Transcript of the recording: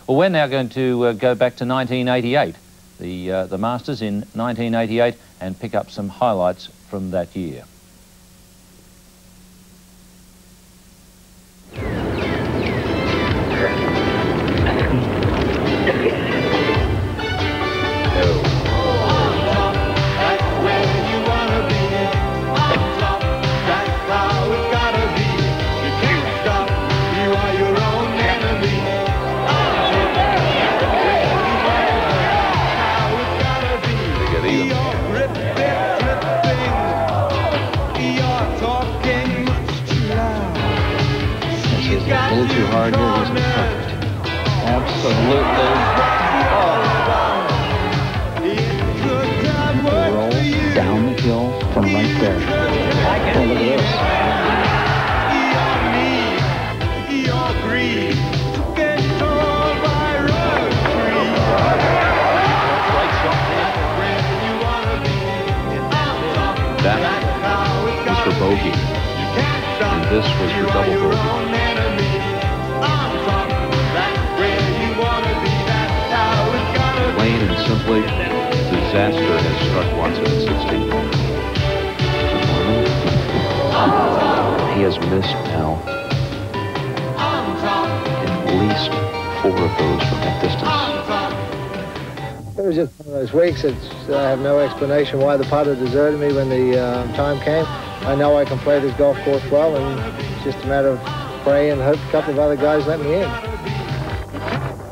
Well, we're now going to go back to 1988, the Masters in 1988, and pick up some highlights from that year. A little too hard here, he's perfect. Absolutely. Oh. Roll down the hill from right there. Oh, look at this. That was for bogey, and this was for double bogey. Plain and simply, disaster has struck Watson at 16. He has missed now at least 4 of those from that distance. It was just one of those weeks. I have no explanation why the putter deserted me when the time came. I know I can play this golf course well, and it's just a matter of praying and hope a couple of other guys let me in.